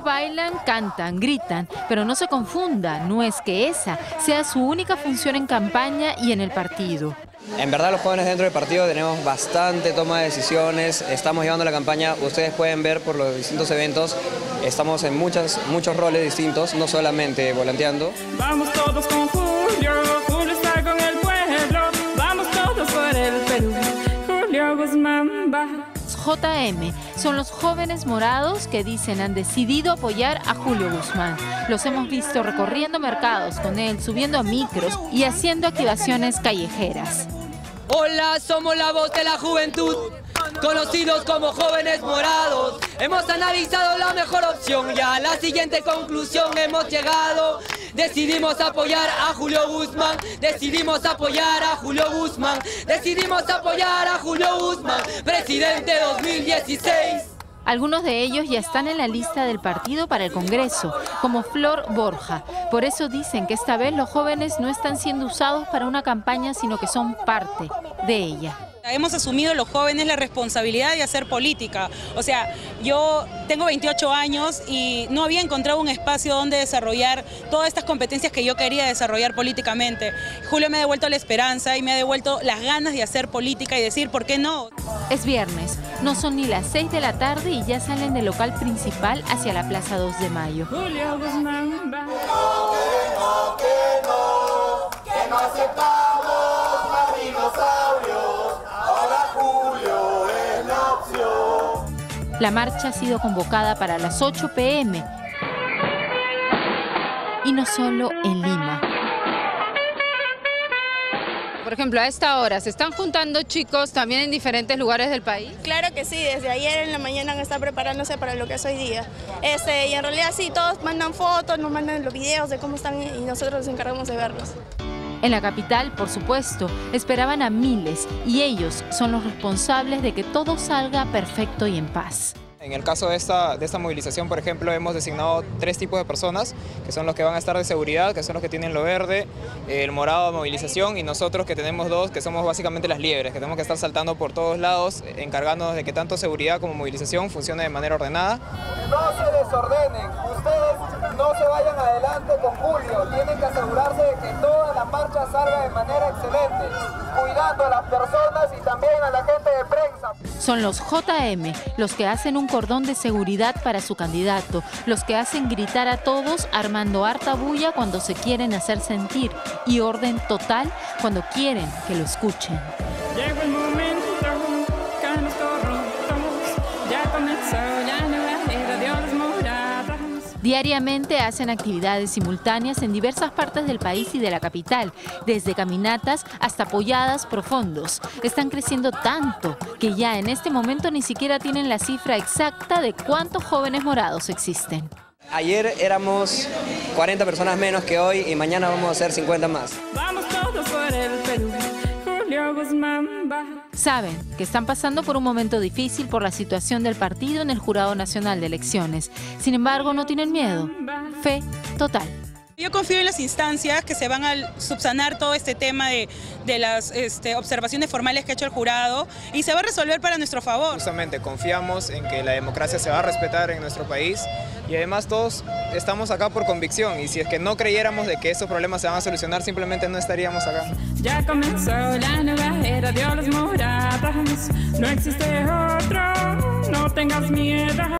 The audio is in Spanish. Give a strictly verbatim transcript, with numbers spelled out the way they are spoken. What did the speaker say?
bailan, cantan, gritan, pero no se confunda, no es que esa sea su única función en campaña y en el partido. En verdad los jóvenes dentro del partido tenemos bastante toma de decisiones, estamos llevando la campaña, ustedes pueden ver por los distintos eventos, estamos en muchas, muchos roles distintos, no solamente volanteando. Vamos todos con Julio, Julio está con el pueblo, vamos todos por el Perú, Julio Guzmán va. J M son los jóvenes morados que dicen han decidido apoyar a Julio Guzmán. Los hemos visto recorriendo mercados con él, subiendo a micros y haciendo activaciones callejeras. Hola, somos la voz de la juventud, conocidos como jóvenes morados. Hemos analizado la mejor opción y a la siguiente conclusión hemos llegado. Decidimos apoyar a Julio Guzmán, decidimos apoyar a Julio Guzmán, decidimos apoyar a Julio Guzmán, presidente dos mil dieciséis. Algunos de ellos ya están en la lista del partido para el Congreso, como Flor Borja. Por eso dicen que esta vez los jóvenes no están siendo usados para una campaña, sino que son parte de ella. Hemos asumido los jóvenes la responsabilidad de hacer política. O sea, yo tengo veintiocho años y no había encontrado un espacio donde desarrollar todas estas competencias que yo quería desarrollar políticamente. Julio me ha devuelto la esperanza y me ha devuelto las ganas de hacer política y decir, ¿por qué no? Es viernes, no son ni las seis de la tarde y ya salen del local principal hacia la Plaza dos de Mayo. Julio Guzmán va. No, que no, que no, que no aceptamos más dinosaurios. Ahora Julio es la opción. La marcha ha sido convocada para las ocho pe eme y no solo en Lima. Por ejemplo, a esta hora, ¿se están juntando chicos también en diferentes lugares del país? Claro que sí, desde ayer en la mañana han estado preparándose para lo que es hoy día. Este, y en realidad sí, todos mandan fotos, nos mandan los videos de cómo están y nosotros nos encargamos de verlos. En la capital, por supuesto, esperaban a miles y ellos son los responsables de que todo salga perfecto y en paz. En el caso de esta, de esta movilización, por ejemplo, hemos designado tres tipos de personas, que son los que van a estar de seguridad, que son los que tienen lo verde, el morado de movilización, y nosotros que tenemos dos, que somos básicamente las liebres, que tenemos que estar saltando por todos lados, encargándonos de que tanto seguridad como movilización funcione de manera ordenada. No se desordenen, ustedes no se vayan adelante con Julio, tienen que asegurarse de que toda la marcha salga de manera excelente, cuidando a las personas y también a la gente de prensa. Son los J M los que hacen un cordón de seguridad para su candidato, los que hacen gritar a todos armando harta bulla cuando se quieren hacer sentir y orden total cuando quieren que lo escuchen. Llegó el momento que nos corrompamos, ya comenzó la nueva era de los morados. Diariamente hacen actividades simultáneas en diversas partes del país y de la capital, desde caminatas hasta polladas profundos. Están creciendo tanto que ya en este momento ni siquiera tienen la cifra exacta de cuántos jóvenes morados existen. Ayer éramos cuarenta personas menos que hoy y mañana vamos a ser cincuenta más. Vamos todos por el Perú, Julio Guzmán va. Saben que están pasando por un momento difícil por la situación del partido en el Jurado Nacional de Elecciones. Sin embargo, no tienen miedo. Fe total. Yo confío en las instancias que se van a subsanar todo este tema de, de las este, observaciones formales que ha hecho el jurado y se va a resolver para nuestro favor. Justamente confiamos en que la democracia se va a respetar en nuestro país y además todos estamos acá por convicción y si es que no creyéramos de que esos problemas se van a solucionar simplemente no estaríamos acá. Ya comenzó la nueva era de los morados, no existe otro, no tengas miedo.